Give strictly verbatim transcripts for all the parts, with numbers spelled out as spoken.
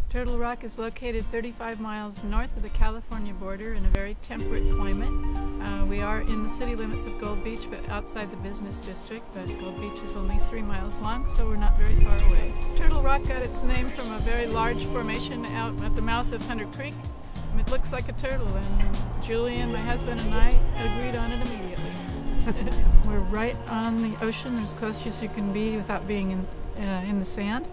Turtle Rock is located thirty-five miles north of the California border in a very temperate climate. Uh, we are in the city limits of Gold Beach, but outside the business district, but Gold Beach is only three miles long, so we're not very far away. Turtle Rock got its name from a very large formation out at the mouth of Hunter Creek. It looks like a turtle, and Julian, my husband, and I agreed on it immediately. We're right on the ocean, as close as you can be without being in, uh, in the sand.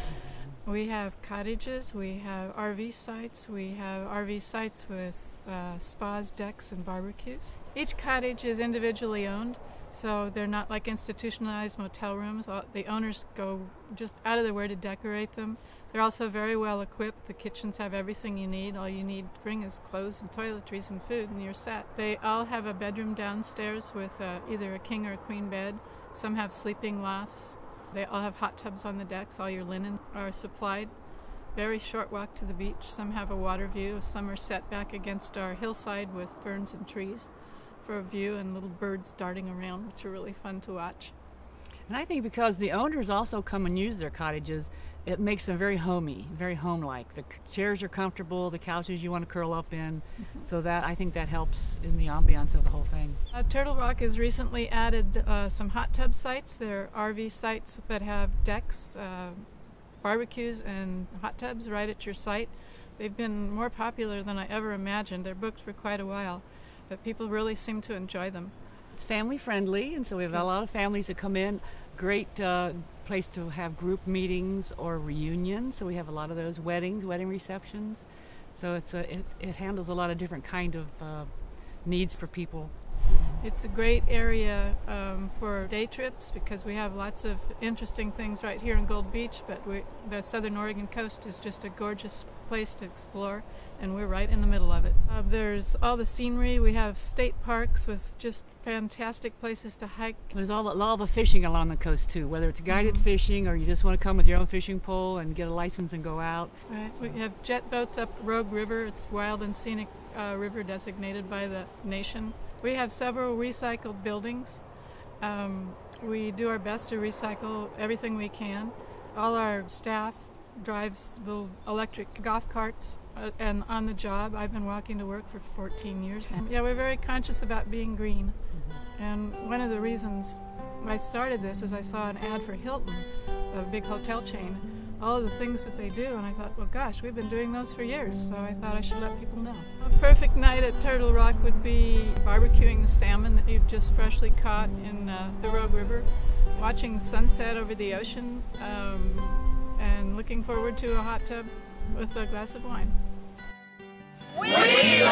We have cottages, we have R V sites, we have R V sites with uh, spas, decks, and barbecues. Each cottage is individually owned, so they're not like institutionalized motel rooms. The owners go just out of their way to decorate them. They're also very well equipped. The kitchens have everything you need. All you need to bring is clothes and toiletries and food, and you're set. They all have a bedroom downstairs with uh, either a king or a queen bed. Some have sleeping lofts. They all have hot tubs on the decks. All your linen are supplied. Very short walk to the beach. Some have a water view. Some are set back against our hillside with ferns and trees for a view, and little birds darting around, which are really fun to watch. And I think because the owners also come and use their cottages, it makes them very homey, very home-like. The chairs are comfortable, the couches you want to curl up in, mm-hmm. so that I think that helps in the ambiance of the whole thing. Uh, Turtle Rock has recently added uh, some hot tub sites. They're R V sites that have decks, uh, barbecues, and hot tubs right at your site. They've been more popular than I ever imagined. They're booked for quite a while, but people really seem to enjoy them. It's family friendly, and so we have a lot of families that come in. Great uh, place to have group meetings or reunions, so we have a lot of those weddings, wedding receptions. So it's a, it, it handles a lot of different kind of uh, needs for people. It's a great area um, for day trips because we have lots of interesting things right here in Gold Beach, but we, the southern Oregon coast is just a gorgeous place to explore, and we're right in the middle of it. Uh, there's all the scenery. We have state parks with just fantastic places to hike. There's all the, all the fishing along the coast too, whether it's guided mm-hmm. fishing or you just want to come with your own fishing pole and get a license and go out. Right. So. We have jet boats up Rogue River. It's wild and scenic uh, river designated by the nation. We have several recycled buildings. Um, we do our best to recycle everything we can. All our staff drives little electric golf carts uh, and on the job. I've been walking to work for fourteen years. Yeah, we're very conscious about being green. And one of the reasons I started this is I saw an ad for Hilton, a big hotel chain, all of the things that they do, and I thought, well gosh, we've been doing those for years, so I thought I should let people know. A perfect night at Turtle Rock would be barbecuing the salmon that you've just freshly caught in uh, the Rogue River, watching sunset over the ocean, um, and looking forward to a hot tub with a glass of wine. We